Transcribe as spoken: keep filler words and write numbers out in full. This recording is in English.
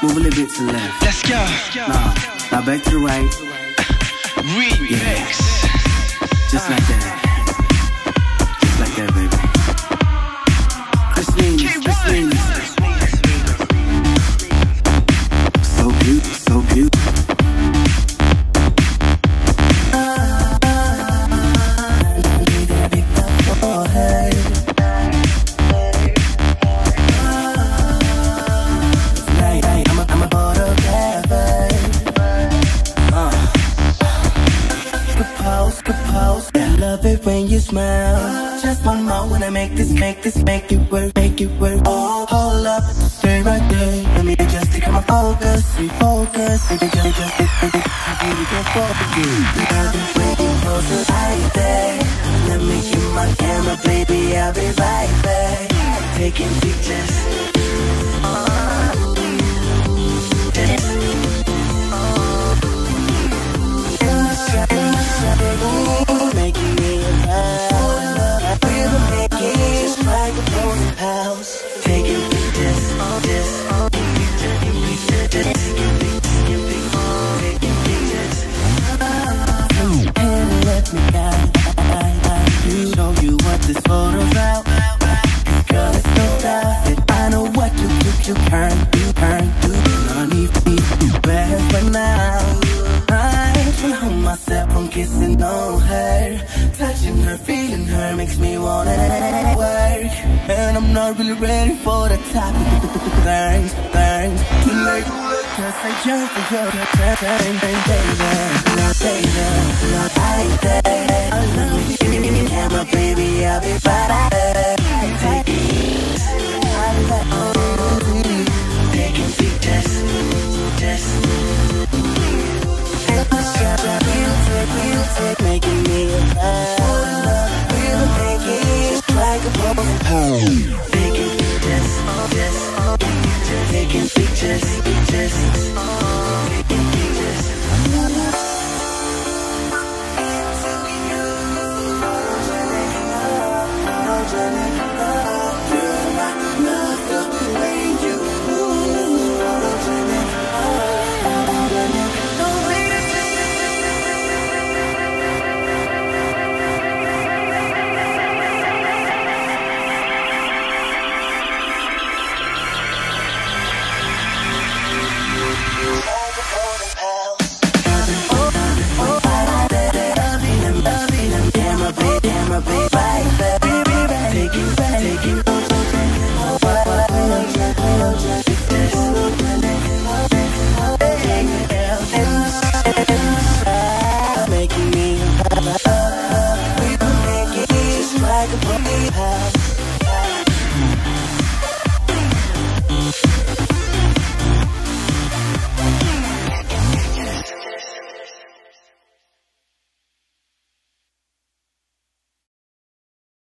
Move a little bit to the left. Let's go. Nah, now back to the right. Remix. Yeah. Just like that. Just like that, baby. Christine, Christine. So cute, so cute. When you smile, just one more when I make this, make this, make it work, make it work. Oh, hold up, stay right there. Let me just take my focus, refocus. Baby, just, just, baby, baby, go focus. I've been waiting for the right there. Let me get my camera, baby, I'll be right back. Taking pictures. Making me a house. We're making just like a broken house. Taking pictures, this, taking pictures, taking pictures. And let me guide you, show you what this photo's about. Girl, it's no doubt that I know what you do, you can do, can do. No need to be bad for now. I can't hold myself from kissing on her. Touching her, feeling her makes me wanna work. And I'm not really ready for the topic. Thanks, thanks, too late. Cause I just for your time, baby, baby, not like that. I love you, camera, baby, I'll be right back. Take it, I love you. Taking pictures, just. We'll take, making me a proud. We'll make it just like a broken house. Taking pictures, just taking pictures, just